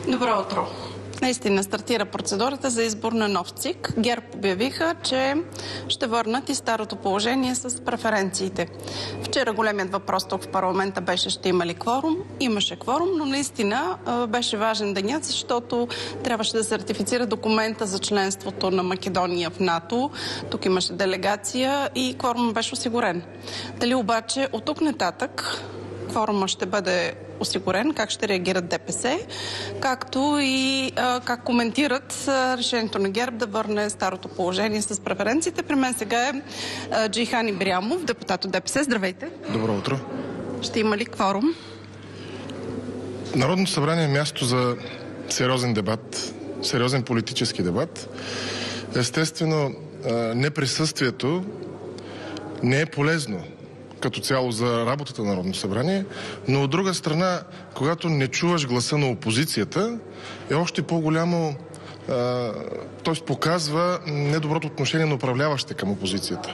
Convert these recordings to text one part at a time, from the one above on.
Добро утро. Наистина стартира процедурата за избор на нов ЦИК. ГЕРБ обявиха, че ще върнат и старото положение с преференциите. Вчера големият въпрос тук в парламента беше ще има ли кворум. Имаше кворум, но наистина беше важен денят, защото трябваше да се ратифицира документа за членството на Македония в НАТО. Тук имаше делегация и кворум беше осигурен. Дали обаче от тук нататък кворума ще бъде осигурен, как ще реагират ДПС, както и как коментират решението на ГЕРБ да върне старото положение с преференциите. При мен сега е Джейхан Ибрямов, депутат от ДПС. Здравейте! Добро утро! Ще има ли кворум? Народното събрание е място за сериозен дебат, сериозен политически дебат. Естествено, неприсъствието не е полезно като цяло за работата на Народното събрание, но от друга страна, когато не чуваш гласа на опозицията, е още по-голямо, т.е. показва недоброто отношение на управляващите към опозицията.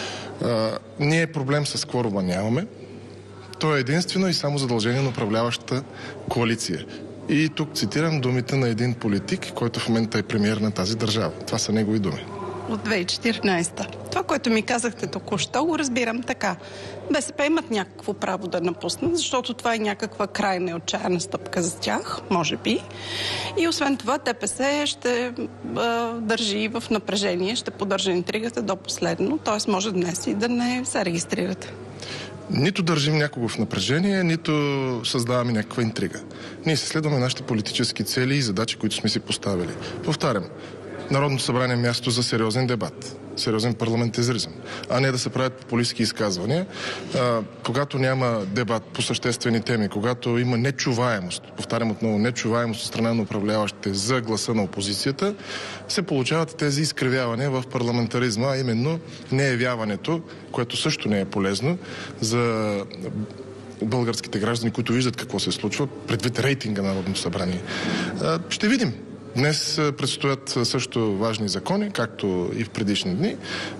Ние проблем с кворума нямаме. То е единствено и само задължение на управляващата коалиция. И тук цитирам думите на един политик, който в момента е премиер на тази държава. Това са негови думи. От 2014. Това, което ми казахте току-що, го разбирам така. БСП имат някакво право да напуснат, защото това е някаква крайна и отчаяна стъпка за тях, може би. И освен това, ДПС ще държи в напрежение, ще поддържа интригата до последно, т.е. може днес и да не се регистрирате. Нито държим някого в напрежение, нито създаваме някаква интрига. Ние се следваме нашите политически цели и задачи, които сме си поставили. Повтарям, Народното събрание е място за сериозен дебат, сериозен парламентаризъм, а не да се правят популистки изказвания. Когато няма дебат по съществени теми, когато има нечуваемост, повтарям отново, нечуваемост от страна на управляващите за гласа на опозицията, се получават тези изкривявания в парламентаризма, а именно неявяването, което също не е полезно за българските граждани, които виждат какво се случва, предвид рейтинга на Народното събрание. Ще видим. Днес предстоят също важни закони, както и в предишни дни.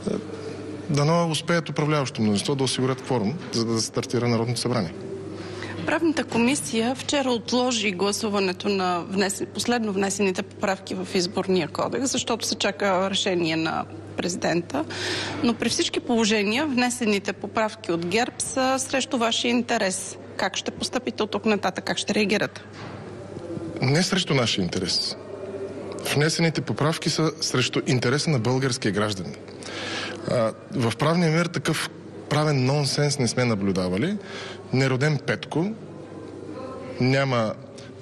Дано успеят управляващо мнозинство да осигурят кворум, за да стартира Народното събрание. Правната комисия вчера отложи гласуването на последно внесените поправки в Изборния кодекс, защото се чака решение на президента. Но при всички положения внесените поправки от ГЕРБ са срещу вашия интерес. Как ще постъпите от тук нататък? Как ще реагирате? Не срещу нашия интерес. Внесените поправки са срещу интереса на българския гражданин. В правния мир такъв правен нонсенс не сме наблюдавали. Нероден Петко, няма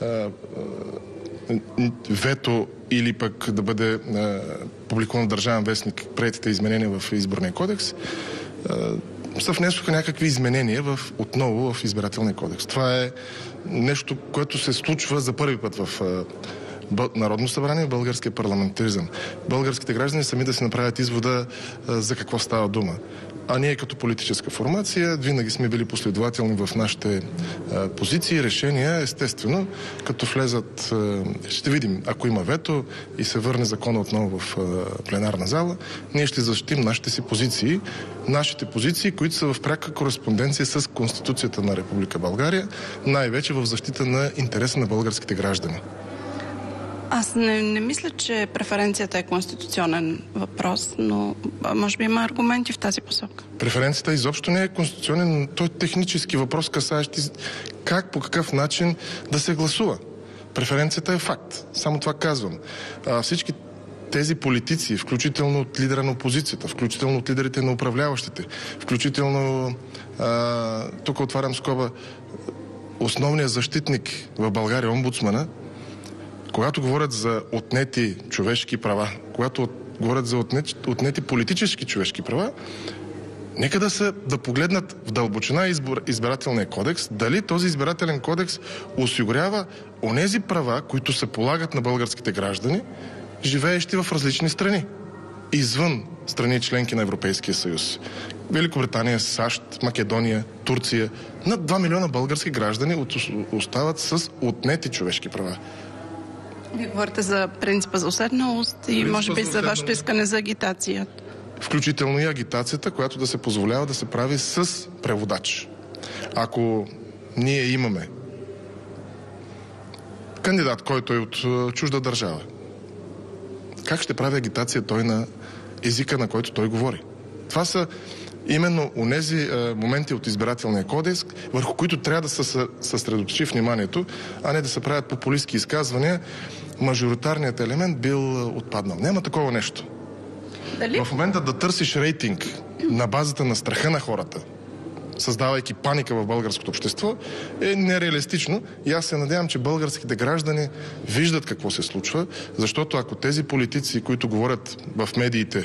вето или пък да бъде публикуван в Държавен вестник приетите изменения в Изборния кодекс, се внесоха някакви изменения отново в Избирателния кодекс. Това е нещо, което се случва за първи път в Народно събрание, в българския парламентаризъм. Българските граждани сами да си направят извода за какво става дума. А ние като политическа формация винаги сме били последователни в нашите позиции, решения, естествено, като влезат, ще видим, ако има вето и се върне закона отново в пленарна зала, ние ще защитим нашите позиции, които са в пряка кореспонденция с Конституцията на Република България, най-вече в защита на интереса на българските граждани. Аз не мисля, че преференцията е конституционен въпрос, но може би има аргументи в тази посока. Преференцията изобщо не е конституционен, но той е технически въпрос, касаещ как, по какъв начин да се гласува. Преференцията е факт. Само това казвам. Всички тези политици, включително от лидера на опозицията, включително от лидерите на управляващите, включително, тук отварям скоба, основният защитник в България, омбудсмана, когато говорят за отнети човешки права, когато говорят за отнети политически човешки права, нека да погледнат в дълбочина избирателния кодекс, дали този избирателен кодекс осигурява онези права, които се полагат на българските граждани, живеещи в различни страни, извън страни членки на Европейския съюз. Великобритания, САЩ, Македония, Турция. Над 2 милиона български граждани остават с отнети човешки права. Вие говорите за принципа за уседналост и може би за вашето искане за агитация. Включително и агитацията, която да се позволява да се прави с преводач. Ако ние имаме кандидат, който е от чужда държава. Как ще прави агитация той на езика, на който той говори? Това са именно онези моменти от избирателния кодекс, върху които трябва да се съсредоточи вниманието, а не да се правят популистки изказвания. Мажоритарният елемент бил отпаднал. Няма такова нещо. Дали? В момента да търсиш рейтинг на базата на страха на хората, създавайки паника в българското общество, е нереалистично. И аз се надявам, че българските граждани виждат какво се случва, защото ако тези политици, които говорят в медиите,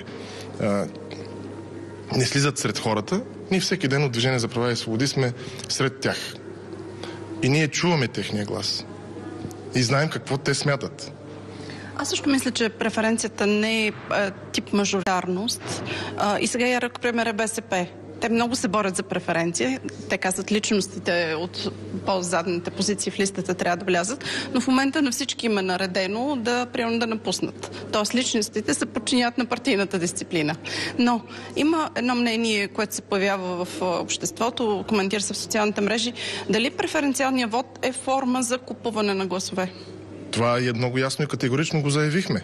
не слизат сред хората, ние всеки ден от Движение за права и свободи сме сред тях. И ние чуваме техния глас. И знаем какво те смятат. Аз също мисля, че преференцията не е тип мажоритарност. И сега ярък пример е БСП. Те много се борят за преференция. Те казват, личностите от по-задните позиции в листата трябва да влязат, но в момента на всички им е наредено да напуснат. Тоест личностите се подчинят на партийната дисциплина. Но има едно мнение, което се появява в обществото, коментира се в социалните мрежи, дали преференциалният вод е форма за купуване на гласове? Това е много ясно и категорично го заявихме.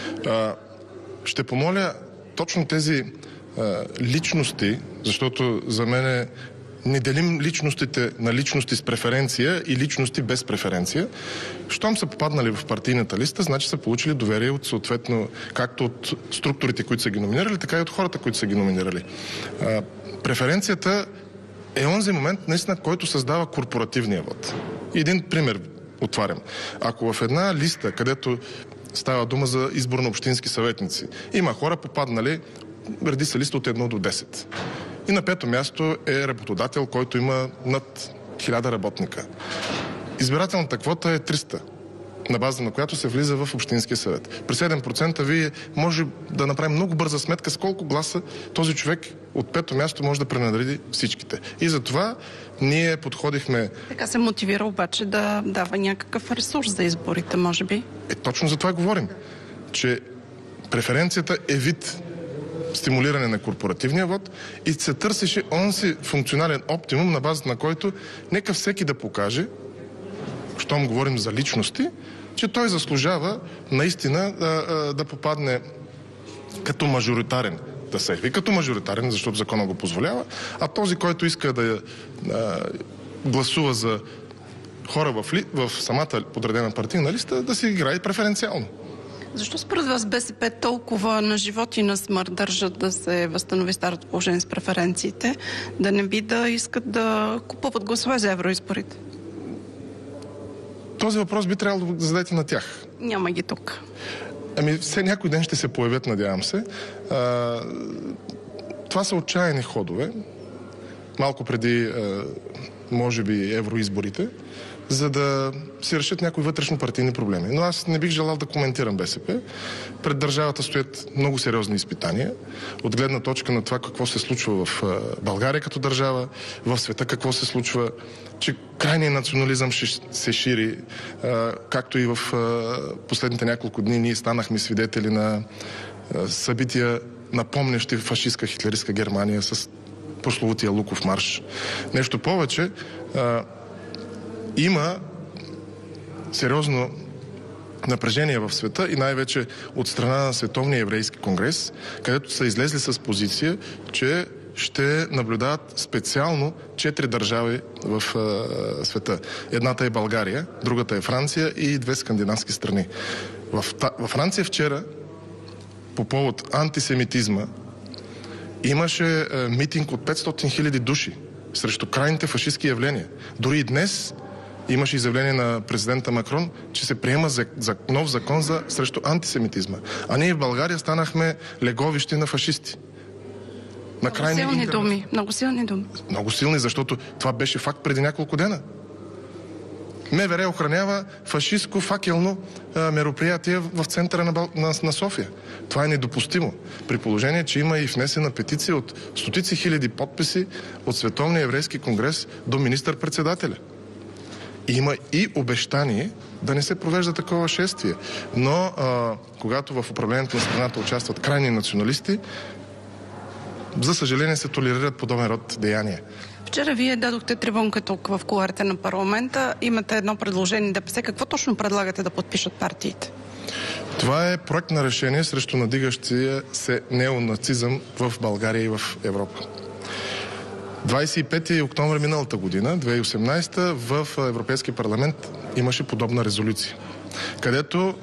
Ще помоля точно тези личности, защото за мен не делим личностите на личности с преференция и личности без преференция. Щом са попаднали в партийната листа, значи са получили доверие от съответно както от структурите, които са ги номинирали, така и от хората, които са ги номинирали. Преференцията е онзи момент, наистина, който създава корпоративния вод. Един пример отварям. Ако в една листа, където става дума за избор на общински съветници, има хора попаднали, реди са листа от 1 до 10. И на 5-то място е работодател, който има над 1000 работника. Избирателната квота е 300, на база на която се влиза в Общинския съвет. При 7% вие може да направим много бърза сметка с колко гласа този човек от 5-то място може да пренареди всичките. И затова ние подходихме... Така се мотивира обаче да дава някакъв ресурс за изборите, може би. Точно за това говорим. Че преференцията е вид стимулиране на корпоративния вод и се търсеше онзи функционален оптимум, на базата на който нека всеки да покаже, щом говорим за личности, че той заслужава наистина да попадне като мажоритарен. Да се яви като мажоритарен, защото закона го позволява, а този, който иска да гласува за хора в самата подредена партийна листа, да си играе преференциално. Защо според вас БСП толкова на живот и на смърт държат да се възстанови старото положение с преференциите, да не би да искат да купуват гласове за евроизборите? Този въпрос би трябвало да зададете на тях. Няма ги тук. Все някой ден ще се появят, надявам се. Това са отчаяни ходове. Малко преди, може би, евроизборите, за да си решат някои вътрешно-партийни проблеми. Но аз не бих желал да коментирам БСП. Пред държавата стоят много сериозни изпитания. От гледна точка на това какво се случва в България като държава, в света какво се случва, че крайният национализъм ще се шири, както и в последните няколко дни ние станахме свидетели на събития, напомнящи фашистска хитлеристка Германия с прословутия Луков марш. Нещо повече, има сериозно напрежение в света и най-вече от страна на Световния еврейски конгрес, където са излезли с позиция, че ще наблюдават специално 4 държави в света. Едната е България, другата е Франция и 2 скандинавски страни. Във Франция вчера, по повод антисемитизма, имаше митинг от 500 000 души срещу крайните фашистски явления. Дори и днес имаше изявление на президента Макрон, че се приема за нов закон срещу антисемитизма. А ние в България станахме леговище на фашисти. Много силни думи. Много силни думи. Много силни, защото това беше факт преди няколко дена. МВР охранява фашистско факелно мероприятие в центъра на София. Това е недопустимо. При положение, че има и внесена петиция от стотици хиляди подписи от Световния еврейски конгрес до министър-председателя. Има и обещание да не се провежда такова шествие. Но когато в управлението на страната участват крайни националисти, за съжаление се толерират подобен род деяния. Вчера вие дадохте трибунка тук в кулоарите на парламента. Имате едно предложение ДПС. Какво точно предлагате да подпишат партиите? Това е проект на решение срещу надигащия се неонацизъм в България и в Европа. 25 октомври миналата година, 2018, в Европейския парламент имаше подобна резолюция, където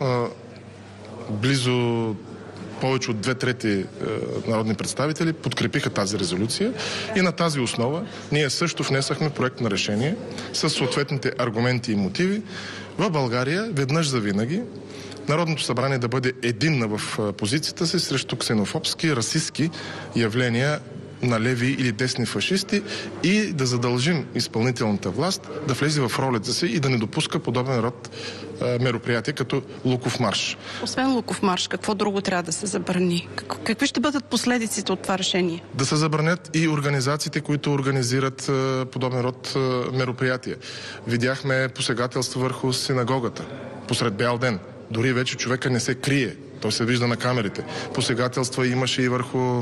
близо повече от 2/3 народни представители подкрепиха тази резолюция и на тази основа ние също внесахме проект на решение с съответните аргументи и мотиви в България веднъж за винаги Народното събрание да бъде единна в позицията си срещу ксенофобски, расистски явления на леви или десни фашисти и да задължим изпълнителната власт да влезе в ролята си и да не допуска подобен род мероприятия като Луков марш. Освен Луков марш, какво друго трябва да се забрани? Какви ще бъдат последиците от това решение? Да се забранят и организациите, които организират подобен род мероприятия. Видяхме посегателство върху синагогата посред бял ден. Дори вече човека не се крие. Той се вижда на камерите. Посегателства имаше и върху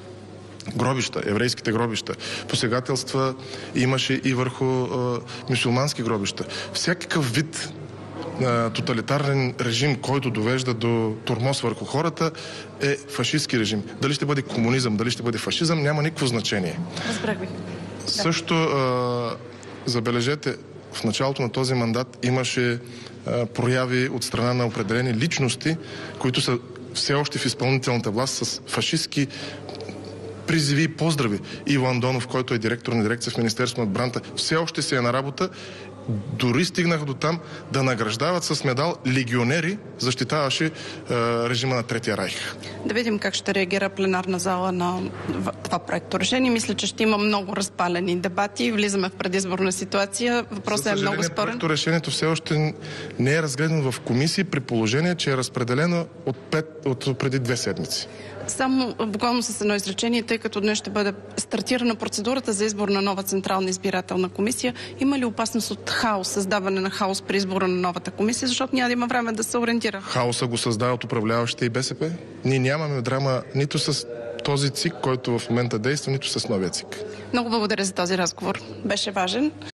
гробища, еврейските гробища. Посегателства имаше и върху мюсюлмански гробища. Всякакъв вид тоталитарен режим, който довежда до тормоз върху хората, е фашистски режим. Дали ще бъде комунизъм, дали ще бъде фашизъм, няма никакво значение. Разбрах ви. Също, забележете, в началото на този мандат имаше прояви от страна на определени личности, които са все още в изпълнителната власт с фашистски призиви и поздрави. Иво Андонов, който е директор на дирекция в Министерството на отбраната, все още си е на работа. Дори стигнаха до там да награждават с медал легионери, защитаващи режима на Третия райх. Да видим как ще реагира пленарна зала на това проекто решение. Мисля, че ще има много разпалени дебати. Влизаме в предизборна ситуация. Въпросът е много спорен. Проекто решението все още не е разгледано в комисии, при положение, че е разпределено от преди 2 седмици. Само буквално с едно изречение, тъй като днес ще бъде стартирана процедурата за избор на нова Централна избирателна комисия. Има ли опасност от хаос, създаване на хаос при избора на новата комисия, защото няма да има време да се ориентира? Хаоса го създават управляващите и БСП. Ние нямаме драма нито с този ЦИК, който в момента действа, нито с новия ЦИК. Много благодаря за този разговор. Беше важен.